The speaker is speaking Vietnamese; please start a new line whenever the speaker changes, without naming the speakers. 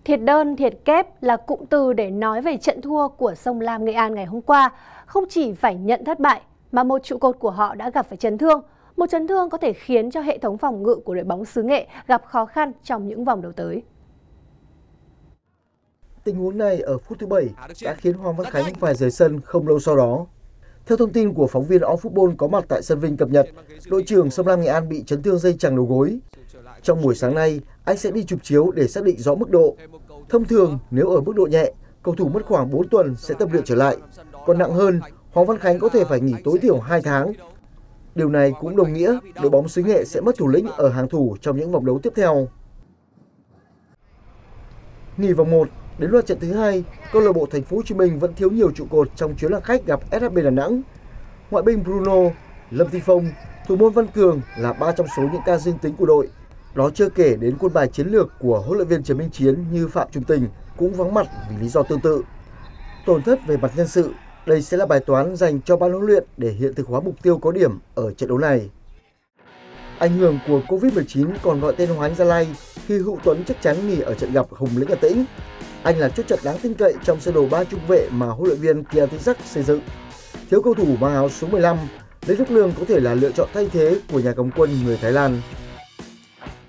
Thiệt đơn, thiệt kép là cụm từ để nói về trận thua của Sông Lam Nghệ An ngày hôm qua. Không chỉ phải nhận thất bại, mà một trụ cột của họ đã gặp phải chấn thương. Một chấn thương có thể khiến cho hệ thống phòng ngự của đội bóng xứ Nghệ gặp khó khăn trong những vòng đấu tới.
Tình huống này ở phút thứ 7 đã khiến Hoàng Văn Khánh phải rời sân không lâu sau đó. Theo thông tin của phóng viên OnFootball có mặt tại sân Vinh cập nhật, đội trưởng Sông Lam Nghệ An bị chấn thương dây chằng đầu gối. Trong buổi sáng nay, anh sẽ đi chụp chiếu để xác định rõ mức độ. Thông thường, nếu ở mức độ nhẹ, cầu thủ mất khoảng 4 tuần sẽ tập luyện trở lại. Còn nặng hơn, Hoàng Văn Khánh có thể phải nghỉ tối thiểu 2 tháng. Điều này cũng đồng nghĩa đội bóng xứ Nghệ sẽ mất thủ lĩnh ở hàng thủ trong những vòng đấu tiếp theo. Nghỉ vòng 1, đến loạt trận thứ 2, câu lạc bộ Thành phố Hồ Chí Minh vẫn thiếu nhiều trụ cột trong chuyến làm khách gặp SHB Đà Nẵng. Ngoại binh Bruno, Lâm Thị Phong, thủ môn Văn Cường là 3 trong số những ca dương tính của đội. Đó chưa kể đến quân bài chiến lược của huấn luyện viên Trần Minh Chiến như Phạm Trung Tình cũng vắng mặt vì lý do tương tự. Tổn thất về mặt nhân sự, đây sẽ là bài toán dành cho ban huấn luyện để hiện thực hóa mục tiêu có điểm ở trận đấu này. Ảnh hưởng của Covid-19 còn gọi tên Hoàng Anh Gia Lai khi Hữu Tuấn chắc chắn nghỉ ở trận gặp Hồng Lĩnh Hà Tĩnh. Anh là chốt trận đáng tin cậy trong sơ đồ 3 trung vệ mà huấn luyện viên Kian Thị Sắc xây dựng. Thiếu cầu thủ mang áo số 15, Lê Đức Lương có thể là lựa chọn thay thế của nhà cầm quân người Thái Lan.